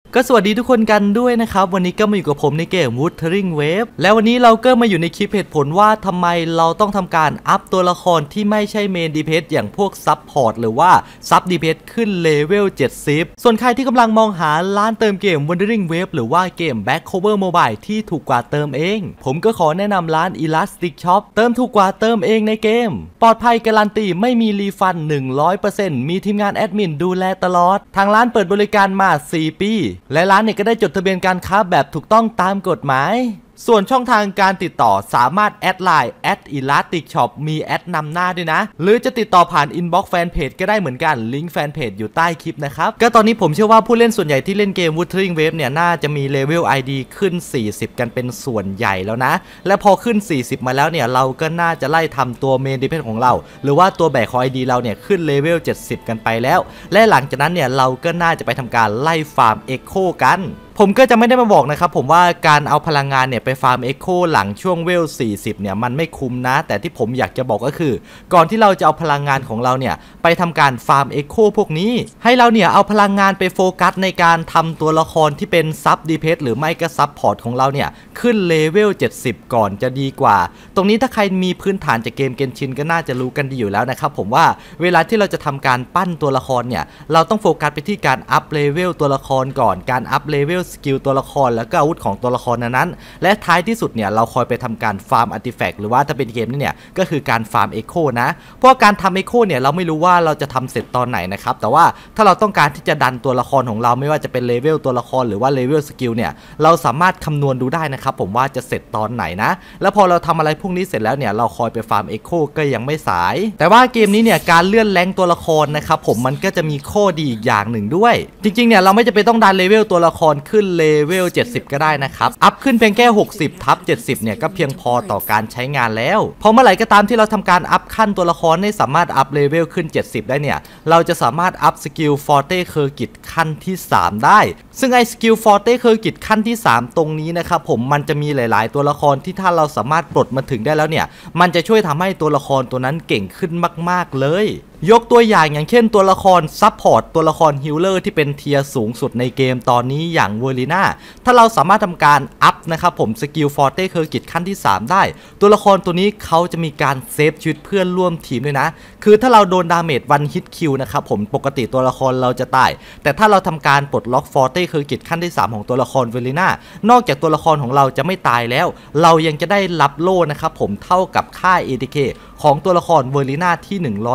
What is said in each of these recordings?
ก็สวัสดีทุกคนกันด้วยนะครับวันนี้ก็มาอยู่กับผมในเกม Wuthering Waves แล้ววันนี้เราก็มาอยู่ในคลิปเหตุผลว่าทำไมเราต้องทำการอัพตัวละครที่ไม่ใช่เมนดีเพสอย่างพวกซับพอร์ตหรือว่าซับดีเพสขึ้นเลเวล70ส่วนใครที่กำลังมองหาร้านเติมเกม Wuthering Waves หรือว่าเกม Back Cover Mobile ที่ถูกกว่าเติมเองผมก็ขอแนะนำร้าน Elastic Shop เติมถูกกว่าเติมเองในเกมปลอดภัยการันตีไม่มีรีฟัน 100% มีทีมงานแอดมินดูแลตลอดทางร้านเปิดบริการมา4 ปีและร้านเนี่ยก็ได้จดทะเบียนการค้าแบบถูกต้องตามกฎหมายส่วนช่องทางการติดต่อสามารถแอดไลน์@elasticshop มีแอดนำหน้าด้วยนะหรือจะติดต่อผ่านอินบ็อกซ์แฟนเพจก็ได้เหมือนกันลิงก์แฟนเพจอยู่ใต้คลิปนะครับก็ตอนนี้ผมเชื่อว่าผู้เล่นส่วนใหญ่ที่เล่นเกม Wuthering Waves เนี่ยน่าจะมีเลเวล ID ขึ้น40กันเป็นส่วนใหญ่แล้วนะและพอขึ้น40มาแล้วเนี่ยเราก็น่าจะไล่ทำตัวเมนดิเพนของเราหรือว่าตัวแบกของ ID เราเนี่ยขึ้นเลเวล70กันไปแล้วและหลังจากนั้นเนี่ยเราก็น่าจะไปทำการไล่ฟาร์ม Echo กันผมก็จะไม่ได้มาบอกนะครับผมว่าการเอาพลังงานเนี่ยไปฟาร์ม Echo หลังช่วงเวล40เนี่ยมันไม่คุ้มนะแต่ที่ผมอยากจะบอกก็คือก่อนที่เราจะเอาพลังงานของเราเนี่ยไปทำการฟาร์ม Echo พวกนี้ให้เราเนี่ยเอาพลังงานไปโฟกัสในการทำตัวละครที่เป็นซับดีเพสหรือไม่ก็ซับพอร์ตของเราเนี่ยขึ้นเลเวล70ก่อนจะดีกว่าตรงนี้ถ้าใครมีพื้นฐานจากเกมเกนชินก็น่าจะรู้กันดีอยู่แล้วนะครับผมว่าเวลาที่เราจะทำการปั้นตัวละครเนี่ยเราต้องโฟกัสไปที่การอัพเลเวลตัวละครก่อนการอัพเลเวลสกิลตัวละครแล้วก็อาวุธของตัวละครนั้นและท้ายที่สุดเนี่ยเราคอยไปทำการฟาร์มอาร์ติแฟกต์หรือว่าถ้าเป็นเกมนี่เนี่ยก็คือการฟาร์มเอ็กโคนะเพราะการทำเอ็กโคเนี่ยเราไม่รู้ว่าเราจะทำเสร็จตอนไหนนะครับแต่ว่าถ้าเราต้องการที่จะดันตัวละครของเราไม่ว่าจะเป็นเลเวลตัวละครหรือว่าเลเวลสกิลเนี่ยเราสามารถคำนวณดูได้นะครับผมว่าจะเสร็จตอนไหนนะแล้วพอเราทำอะไรพวกนี้เสร็จแล้วเนี่ยเราคอยไปฟาร์มเอ็กโคก็ยังไม่สายแต่ว่าเกมนี้เนี่ยการเลื่อนแรงตัวละครนะครับผมมันก็จะมีข้อดีอีกอย่างหนึ่งด้วยจริงๆเนี่ยเราไม่จะเป็นต้องดันเลเวลตัวละครขึ้นเลเวล70ก็ได้นะครับอัพขึ้นเพียงแค่60/70เนี่ยก็เพียงพอต่อการใช้งานแล้วพอเมื่อไหร่ก็ตามที่เราทำการอัพขั้นตัวละครให้สามารถอัพเลเวลขึ้น70ได้เนี่ยเราจะสามารถอัพสกิลฟอร์เต้เคอร์กิตขั้นที่3ได้ซึ่งไอ้สกิลฟอร์เต้เคอร์กิตขั้นที่3ตรงนี้นะครับผมมันจะมีหลายๆตัวละครที่ถ้าเราสามารถปลดมาถึงได้แล้วเนี่ยมันจะช่วยทำให้ตัวละครตัวนั้นเก่งขึ้นมากๆเลยยกตัวอย่างเช่นตัวละครซับพอร์ตตัวละครฮิลเลอร์ที่เป็นเทียร์สูงสุดในเกมตอนนี้อย่างเวอร์ลิน่าถ้าเราสามารถทำการอัพนะครับผมสกิลฟอร์เต้เคอร์กิตขั้นที่3ได้ตัวละครตัวนี้เขาจะมีการเซฟชีวิตเพื่อนร่วมทีมด้วยนะคือถ้าเราโดนดาเมจวันฮิตคิวนะครับผมปกติตัวละครเราจะตายแต่ถ้าเราทำการปลดล็อกฟอร์เต้เคอร์กิตขั้นที่3ของตัวละครเวอร์ลิน่านอกจากตัวละครของเราจะไม่ตายแล้วเรายังจะได้รับโล่นะครับผมเท่ากับค่า ATK ของตัวละครเวอร์ลิน่าที่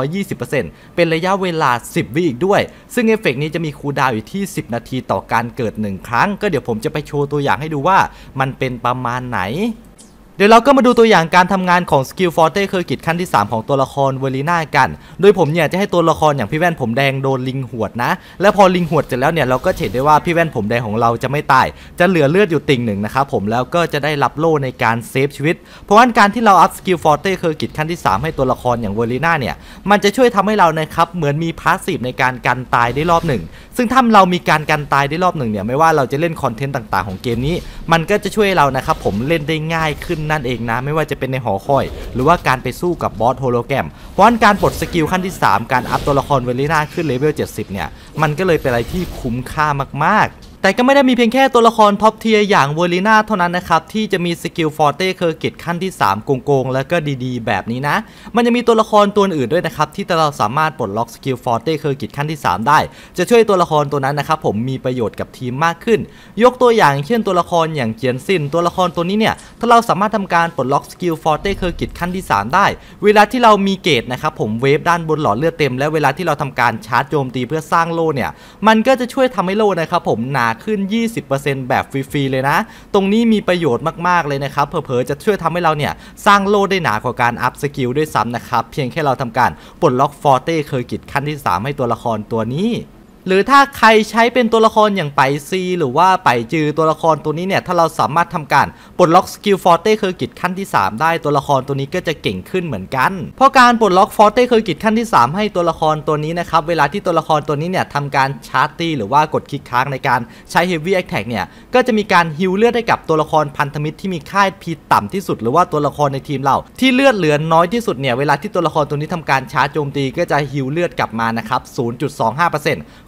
120% เป็นระยะเวลา10 วิอีกด้วยซึ่งเอฟเฟกต์นี้จะมีคูลดาวน์อยู่ที่10 นาทีต่อการเกิด1ครั้งก็เดี๋ยวผมจะไปโชว์ตัวอย่างให้ดูว่ามันเป็นประมาณไหนเดี๋ยวเราก็มาดูตัวอย่างการทำงานของสกิลฟอร์เต้เคอร์กิตขั้นที่3ของตัวละครเวอร์ลิน่ากันโดยผมเนี่ยจะให้ตัวละครอย่างพี่แว่นผมแดงโดนลิงหวดนะแล้วพอลิงหวดเสร็จแล้วเนี่ยเราก็เห็นได้ว่าพี่แว่นผมแดงของเราจะไม่ตายจะเหลือเลือดอยู่ติ่งหนึ่งนะครับผมแล้วก็จะได้รับโล่ในการเซฟชีวิตเพราะว่าการที่เราอัพสกิลฟอร์เต้เคอร์กิตขั้นที่3ให้ตัวละครอย่างเวอร์ลิน่าเนี่ยมันจะช่วยทำให้เรานะครับเหมือนมีพาสซีฟในการกันตายได้รอบหนึ่งซึ่งถ้าเรามีการกันตายได้รอบหนึ่งเนี่ยไม่ว่าเราจะเล่นคอนเทนต์ต่างๆของเกมนี้มันก็จะช่วยเรานะครับผมเล่นได้ง่ายขึ้นนั่นเองนะไม่ว่าจะเป็นในหอคอยหรือว่าการไปสู้กับบอสโฮโลแกรมเพราะการปลดสกิลขั้นที่3การอัพตัวละครเวอร์ลิน่าขึ้นเลเวล70เนี่ยมันก็เลยเป็นอะไรที่คุ้มค่ามากๆแต่ก็ไม่ได้มีเพียงแค่ตัวละครท็อปเทียร์อย่างเวอร์ลิน่าเท่านั้นนะครับที่จะมีสกิลฟอร์เต้เคอร์กิตขั้นที่3โกงๆแล้วก็ดีๆแบบนี้นะมันจะมีตัวละครตัวอื่นด้วยนะครับที่เราสามารถปลดล็อกสกิลฟอร์เต้เคอร์กิตขั้นที่3ได้จะช่วยตัวละครตัวนั้นนะครับผมมีประโยชน์กับทีมมากขึ้นยกตัวอย่างเช่นตัวละครอย่างเจียนซินตัวละครตัวนี้เนี่ยถ้าเราสามารถทำการปลดล็อกสกิลฟอร์เต้เคอร์กิตขั้นที่3ได้เวลาที่เรามีเกตนะครับผมเวฟด้านบนหลอดเลือดเต็มและเวลาที่เราทำการชาร์จโจมตีเพื่อสร้างโล่เนี่ยมันก็จะช่วยทำให้โล่นะครับผมหนาขึ้น20%แบบฟรีๆเลยนะตรงนี้มีประโยชน์มากๆเลยนะครับเผลอๆจะช่วยทำให้เราเนี่ยสร้างโล่ได้หนากว่าการอัพสกิลด้วยซ้ำนะครับเพียงแค่เราทำการปลดล็อกฟอร์เต้เคอร์กิตขั้นที่3ให้ตัวละครตัวนี้หรือถ้าใครใช้เป็นตัวละครอย่างไปซีหรือว่าไปจือตัวละครตัวนี้เนี่ยถ้าเราสามารถทำการปลดล็อกสกิลฟอร์เต้เคอร์กิตขั้นที่3ได้ตัวละครตัวนี้ก็จะเก่งขึ้นเหมือนกันเพราะการปลดล็อกฟอร์เต้เคอร์กิตขั้นที่3ให้ตัวละครตัวนี้นะครับเวลาที่ตัวละครตัวนี้เนี่ยทำการชาร์จตีหรือว่ากดคลิกค้างในการใช้เฮฟวี่แอคแท็กเนี่ยก็จะมีการฮิลเลือดให้กับตัวละครพันธมิตรที่มีค่าพีต่ำที่สุดหรือว่าตัวละครในทีมเราที่เลือดเหลือน้อยที่สุดเนี่ยเวลาที่ตัวละครตัวนี้ทำการชาร์จโจมตีก็จะฮิลเลือดกลับมานะครับ 0.25%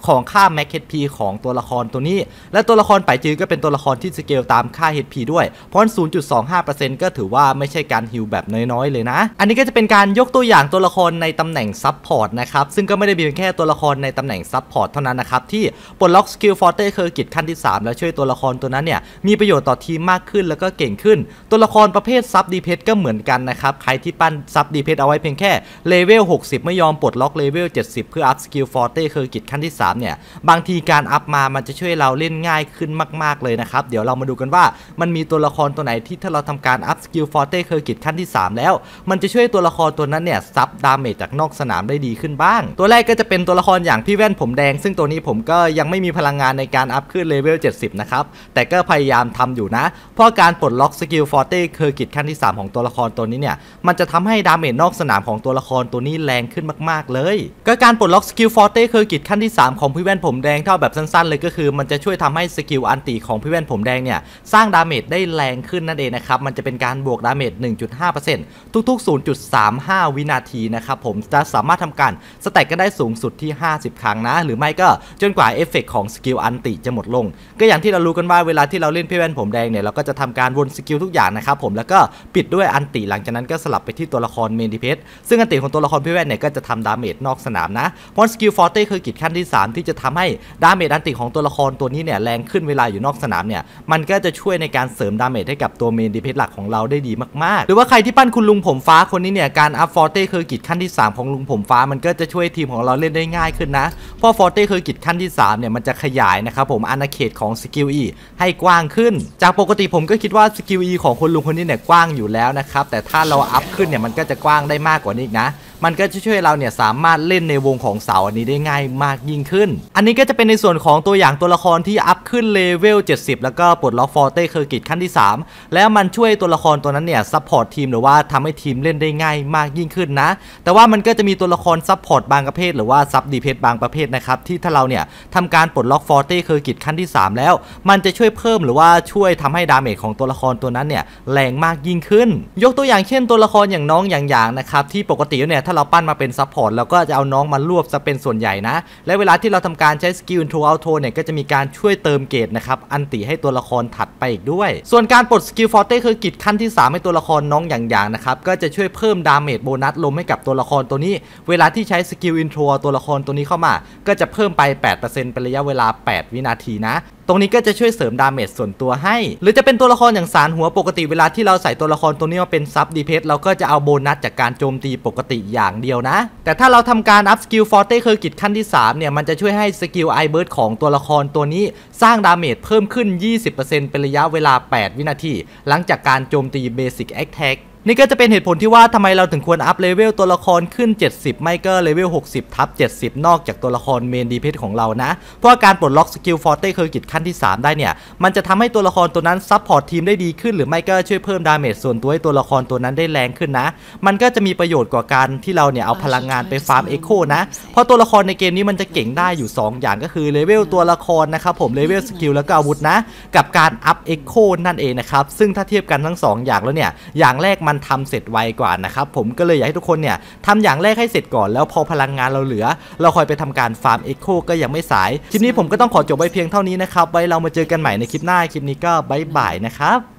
ของค่า Max HP ของตัวละครตัวนี้และตัวละครไปจื้อก็เป็นตัวละครที่สเกลตามค่า HP ด้วยเพราะ 0.25% ก็ถือว่าไม่ใช่การฮิลแบบน้อยๆเลยนะอันนี้ก็จะเป็นการยกตัวอย่างตัวละครในตำแหน่งซับพอร์ตนะครับซึ่งก็ไม่ได้มีแค่ตัวละครในตำแหน่งซับพอร์ตเท่านั้นนะครับที่ปลดล็อกสกิลฟอร์เต้เคอร์กิตขั้นที่3แล้วช่วยตัวละครตัวนั้นเนี่ยมีประโยชน์ต่อทีมมากขึ้นแล้วก็เก่งขึ้นตัวละครประเภทซับดีเพสก็เหมือนกันนะครับใครที่ปั้นซับดีเพสเอาไว้เพียงแค่เลเวล60ไม่ยอมปลดล็อกเลเวล70เพื่ออัพสกิลฟอร์เต้เคอร์กิตขั้นที่3เนี่ยบางทีการอัพมามันจะช่วยเราเล่นง่ายขึ้นมากๆเลยนะครับเดี๋ยวเรามาดูกันว่ามันมีตัวละครตัวไหนที่ถ้าเราทำการอัพสกิลฟอร์เต้เคอร์กิตขั้นที่3แล้วมันจะช่วยตัวละครตัวนั้นเนี่ยซับดาเมจจากนอกสนามได้ดีขึ้นบ้างตัวแรกก็จะเป็นตัวละครอย่างพี่แว่นผมแดงซึ่งตัวนี้ผมก็ยังไม่มีพลังงานในการอัพขึ้นเลเวล70นะครับแต่ก็พยายามทำอยู่นะเพราะการปลดล็อกสกิลฟอร์เต้เคอร์กิตขั้นที่3ของตัวละครตัวนี้เนี่ยมันจะทำให้ดาเมจนอกสนามของตัวละครตัวนี้แรงขึ้นมากๆเลยก็การปลดล็อกสกิลฟอร์เต้เคอร์กิตขั้นที่3ของพี่แว่นผมแดงเท่าแบบสั้นๆเลยก็คือมันจะช่วยทำให้สกิลอันติของพี่แว่นผมแดงเนี่ยสร้างดาเมจได้แรงขึ้นนั่นเองนะครับมันจะเป็นการบวกดาเมจ 1.5% ทุกๆ 0.35 วินาทีนะครับผมจะสามารถทำการสแต็กกันได้สูงสุดที่50ครั้งนะหรือไม่ก็จนกว่าเอฟเฟกต์ของสกิลอันติจะหมดลงก็อย่างที่เรารู้กันว่าเวลาที่เราเล่นพี่แว่นผมแดงเนี่ยเราก็จะทำการวนสกิลทุกอย่างนะครับผมแล้วก็ปิดด้วยอันติหลังจากนั้นก็สลับไปที่ตัวละครเมนดิเพสซึ่งอันติของตัวละครพี่แว่นเนี่ยก็จะทำดาเมจนอกสนามนะเพราะสกิลฟอร์เต้คือกิจขั้นที่3ที่จะทำให้ดาเมจอันติของตัวละครตัวนี้เนี่ยแรงขึ้นเวลาอยู่นอกสนามเนี่ยมันก็จะช่วยในการเสริมดาเมจให้กับตัวเมนดิเพสหลักของเราได้ดีมากๆหรือว่าใครที่ปั้นคุณลุงผมฟ้าคนนี้เนี่ยการอัพฟอร์เต้คือกิจขั้นที่3ของลุงผมฟ้ามันก็จะช่วยทีมของเราเล่นได้ง่ายขึ้นนะเพราะฟอร์เต้คือกิจขั้นที่3เนี่ยมันจะขยายนะครับผมอาณาเขตของสกิล E ให้กว้างขึ้นจากปกติผมก็คิดว่าสกิล E ของคุณลุงคนนี้เนี่ยกว้างอยู่แล้วนะครับแต่ถ้าเราอัพขึ้นเนี่ยมันก็จะกว้างได้มากกว่านี้อีกนะมันก็จะช่วยเราเนี่ยสามารถเล่นในวงของเสาอันนี้ได้ง่ายมากยิ่งขึ้นอันนี้ก็จะเป็นในส่วนของตัวอย่างตัวละครที่อัพขึ้นเลเวล70แล้วก็ปลดล็อกฟอร์เต้เคอร์กิตขั้นที่3แล้วมันช่วยตัวละครตัวนั้นเนี่ยซัพพอร์ตทีมหรือว่าทำให้ทีมเล่นได้ง่ายมากยิ่งขึ้นนะแต่ว่ามันก็จะมีตัวละครซัพพอร์ตบางประเภทหรือว่าซับดีเพสบางประเภทนะครับที่ถ้าเราเนี่ยทำการปลดล็อกฟอร์เต้เคอร์กิตขั้นที่3แล้วมันจะช่วยเพิ่มหรือว่าช่วยทำให้ดาเมจของตัวละครตัวนั้นเนี่ยแรงมากยิ่งขึ้นยกตัวอย่างเช่นตัวละครอย่างน้องอย่างนะครับที่ปกติเนี่ยถ้าเราปั้นมาเป็นซัพพอร์ตแล้วก็จะเอาน้องมารวบซะเป็นส่วนใหญ่นะและเวลาที่เราทำการใช้สกิลอินโทรเอาโทเนี่ยก็จะมีการช่วยเติมเกรดนะครับอันติให้ตัวละครถัดไปอีกด้วยส่วนการปลดสกิลฟอร์เต้คือกิจขั้นที่3ให้ตัวละครน้องอย่างนะครับก็จะช่วยเพิ่มดาเมจโบนัสลมให้กับตัวละครตัวนี้เวลาที่ใช้สกิลอินโทรตัวละครตัวนี้เข้ามาก็จะเพิ่มไป 8% เป็นระยะเวลา8วินาทีนะตรงนี้ก็จะช่วยเสริมดาเมจส่วนตัวให้หรือจะเป็นตัวละครอย่างสารหัวปกติเวลาที่เราใส่ตัวละครตัวนี้มาเป็นซับดีเพสเราก็จะเอาโบนัสจากการโจมตีปกติอย่างเดียวนะแต่ถ้าเราทำการอัพสกิลฟอร์เต้เคอร์กิตขั้นที่3เนี่ยมันจะช่วยให้สกิลไอเบิร์ดของตัวละครตัวนี้สร้างดาเมจเพิ่มขึ้น 20% เป็นระยะเวลา8วินาทีหลังจากการโจมตีเบสิกแอคแท็กนี่ก็จะเป็นเหตุผลที่ว่าทำไมเราถึงควรอัพเลเวลตัวละครขึ้น70ไม่ก็เลเวล60/70นอกจากตัวละครเมนดีเพสของเรานะเพราะการปลดล็อกสกิลฟอร์เต้เคอร์กิตขั้นที่3ได้เนี่ยมันจะทำให้ตัวละครตัวนั้นซัพพอร์ตทีมได้ดีขึ้นหรือไม่ก็ช่วยเพิ่มดาเมจส่วนตัวให้ตัวละครตัวนั้นได้แรงขึ้นนะมันก็จะมีประโยชน์กว่าการที่เราเนี่ยเอาพลังงานไปฟาร์มเอ็กโคนะเพราะตัวละครในเกมนี้มันจะเก่งได้อยู่2อย่างก็คือเลเวลตัวละครนะครับผมเลเวลสกิลแล้วก็อาวุธนะกับการอัพเอ็กโคนั่นเองนะครับซึ่งถ้าเทียบกันทั้ง2อย่างแล้วเนี่ยอย่างแรกมันทำเสร็จไวกว่านะครับผมก็เลยอยากให้ทุกคนเนี่ยทำอย่างแรกให้เสร็จก่อนแล้วพอพลังงานเราเหลือเราคอยไปทำการฟาร์มเอ็กโคก็ยังไม่สายคลิปนี้ผมก็ต้องขอจบไว้เพียงเท่านี้นะครับไว้เรามาเจอกันใหม่ในคลิปหน้าคลิปนี้ก็บ๊ายบายนะครับ